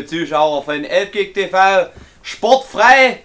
Zuschauer von Elbkick TV, sportfrei.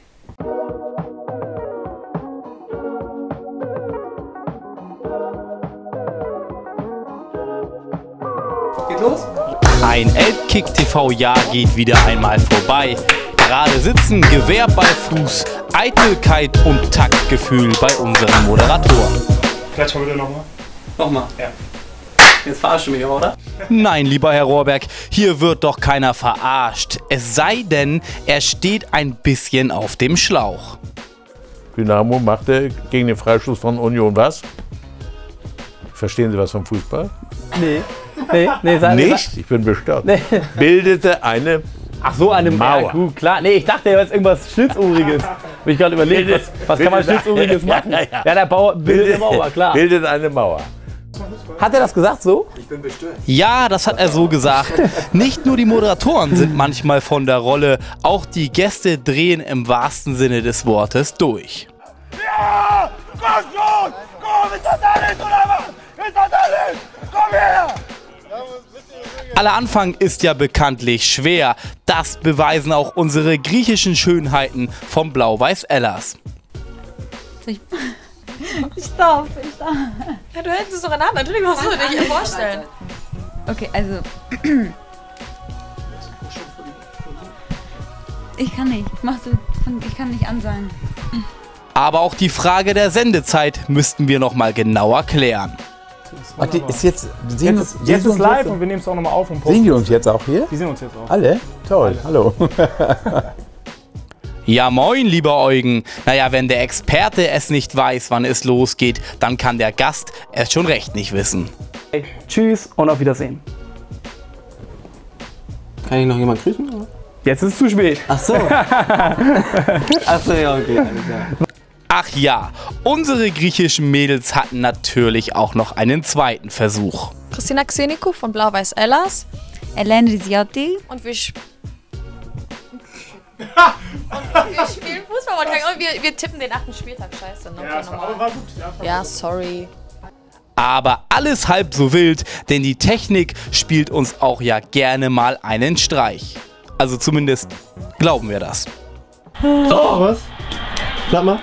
Geht los? Ein Elbkick TV-Jahr geht wieder einmal vorbei. Gerade sitzen, Gewehr bei Fuß, Eitelkeit und Taktgefühl bei unseren Moderatoren. Klatsch mal bitte nochmal. Nochmal. Ja. Jetzt verarschst du mich, oder? Nein, lieber Herr Rohrberg, hier wird doch keiner verarscht. Es sei denn, er steht ein bisschen auf dem Schlauch. Dynamo machte gegen den Freistoß von Union was? Verstehen Sie was vom Fußball? Nee, sagen Nicht? Ich bin bestört. Nee. Bildete eine Ach so, eine Mauer. Ja, gut, klar. Nee, ich dachte, jetzt irgendwas Schlitzohriges. Hab ich gerade überlegt, was kann man Schlitzohriges machen? Ja, der Bauer bildet eine Mauer, klar. Bildet eine Mauer. Hat er das gesagt so? Ich bin bestört. Ja, das hat er so gesagt. Nicht nur die Moderatoren sind manchmal von der Rolle, auch die Gäste drehen im wahrsten Sinne des Wortes durch. Ja! Komm schon! Komm, ist das alles oder was? Ist das alles? Komm her! Aller Anfang ist ja bekanntlich schwer. Das beweisen auch unsere griechischen Schönheiten vom Blau-Weiß Ellas. Ich darf. Ja, du hältst es doch in der Hand. Natürlich musst du dir nicht vorstellen. Okay, also. Ich kann nicht. Ich kann nicht an sein. Aber auch die Frage der Sendezeit müssten wir noch mal genauer klären. Ach, die ist jetzt Jetzt ist live und wir nehmen es auch nochmal auf und posten. Sehen die uns jetzt auch hier? Die sehen uns jetzt auch. Alle? Toll, hallo. Ja moin, lieber Eugen. Naja, wenn der Experte es nicht weiß, wann es losgeht, dann kann der Gast es schon recht nicht wissen. Hey, tschüss und auf Wiedersehen. Kann ich noch jemand grüßen? Oder? Jetzt ist es zu spät. Ach so. Ach so, ja, okay. Alles klar. Ach ja, unsere griechischen Mädels hatten natürlich auch noch einen zweiten Versuch. Christina Xenikou von Blau-Weiß Ellas. Elena Rizziotti. Und wir spielen Fußball und wir tippen den 8. Spieltag. Scheiße. Ne? Ja, aber war gut. Ja, sorry. Aber alles halb so wild, denn die Technik spielt uns auch ja gerne mal einen Streich. Also zumindest glauben wir das. Oh, was? Sag mal.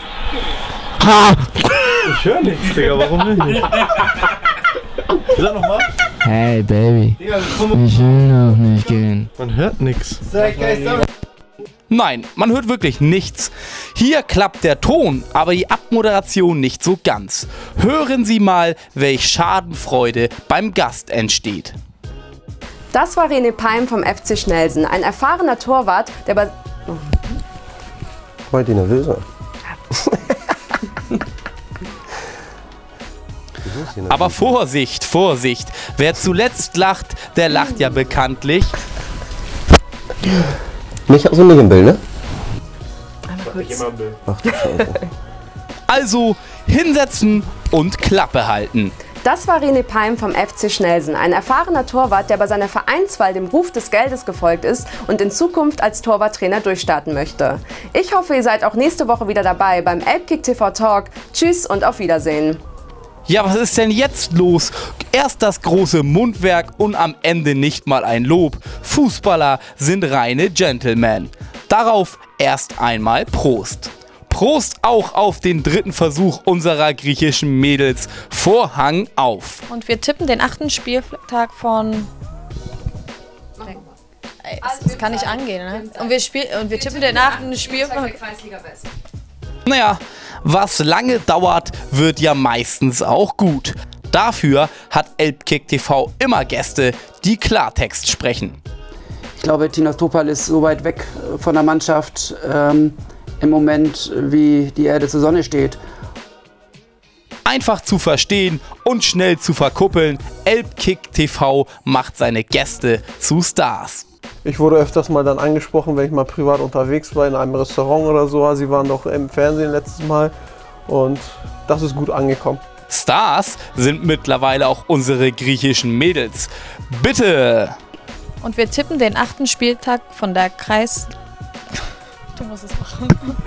Ich höre nichts, Digga, warum nicht? Sag nochmal. Hey Baby, Digga, ich will noch nicht gehen. man hört nichts. Nein, man hört wirklich nichts. Hier klappt der Ton, aber die Abmoderation nicht so ganz. Hören Sie mal, welch Schadenfreude beim Gast entsteht. Das war René Peim vom FC Schnellsen, ein erfahrener Torwart, der bei... Heute nervöser. Aber Vorsicht, Vorsicht. Wer zuletzt lacht, der lacht ja bekanntlich. Nicht, also nicht im Bild, ne? Ach, Also hinsetzen und Klappe halten. Das war René Peim vom FC Schnellsen, ein erfahrener Torwart, der bei seiner Vereinswahl dem Ruf des Geldes gefolgt ist und in Zukunft als Torwarttrainer durchstarten möchte. Ich hoffe, ihr seid auch nächste Woche wieder dabei beim Elbkick TV Talk. Tschüss und auf Wiedersehen. Ja, was ist denn jetzt los? Erst das große Mundwerk und am Ende nicht mal ein Lob. Fußballer sind reine Gentlemen. Darauf erst einmal Prost. Prost auch auf den dritten Versuch unserer griechischen Mädels. Vorhang auf. Und wir tippen den 8. Spieltag von... Ey, das kann nicht angehen, ne? Und wir tippen den 8. Spieltag... Naja, was lange dauert, wird ja meistens auch gut. Dafür hat Elbkick TV immer Gäste, die Klartext sprechen. Ich glaube, Tinos Topal ist so weit weg von der Mannschaft im Moment, wie die Erde zur Sonne steht. Einfach zu verstehen und schnell zu verkuppeln, Elbkick TV macht seine Gäste zu Stars. Ich wurde öfters mal dann angesprochen, wenn ich mal privat unterwegs war, in einem Restaurant oder so. Sie waren doch im Fernsehen letztes Mal und das ist gut angekommen. Stars sind mittlerweile auch unsere griechischen Mädels. Bitte! Und wir tippen den 8. Spieltag von der Kreis... Du musst es machen.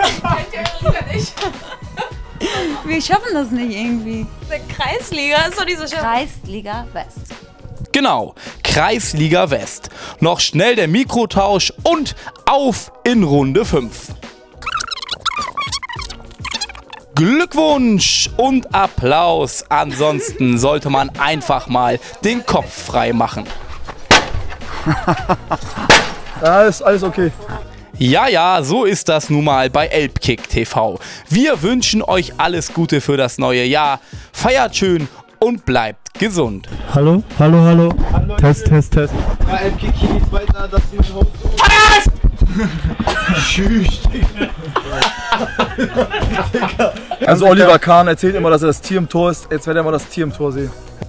Wir schaffen das nicht irgendwie. Der Kreisliga ist doch diese Kreisliga West. Genau, Kreisliga West. Noch schnell der Mikrotausch und auf in Runde 5. Glückwunsch und Applaus. Ansonsten sollte man einfach mal den Kopf frei machen. Ja, ist alles okay. Ja, so ist das nun mal bei Elbkick TV. Wir wünschen euch alles Gute für das neue Jahr. Feiert schön und bleibt gesund. Hallo. Test. Ja, Elbkick hier geht's weiter, das ist mein Host. Tschüss. Also Oliver Kahn erzählt immer, dass er das Tier im Tor ist. Jetzt werdet ihr mal das Tier im Tor sehen.